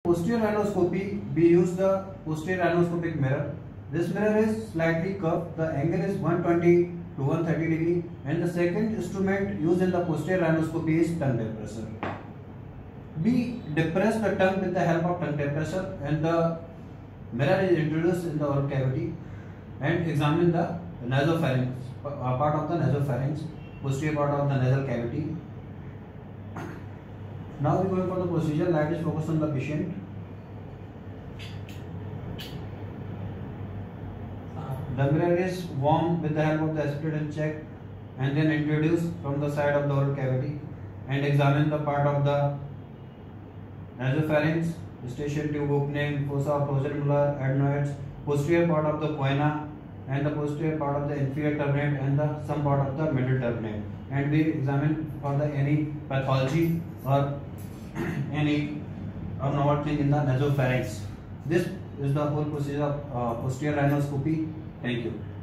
Posterior rhinoscopy, we use the posterior rhinoscopic mirror. This mirror is slightly curved. The angle is 120 to 130 degree, and the second instrument used in the posterior rhinoscopy is tongue depressor. We depress the tongue with the help of tongue depressor, and the mirror is introduced in the oral cavity and examine the nasopharynx, part of the nasopharynx, posterior part of the nasal cavity. Now we are going for the procedure. Light is focused on the patient. The mirror is warmed with the help of the acetylene check and then introduced from the side of the oral cavity and examine the part of the nasopharynx, eustachian tube opening, fossa of proximal molar, adenoids, posterior part of the choana, and the posterior part of the inferior turbinate and the some part of the middle turbinate. And we examine for the any pathology or any abnormal thing in the nasopharynx. This is the whole procedure of posterior rhinoscopy. Thank you.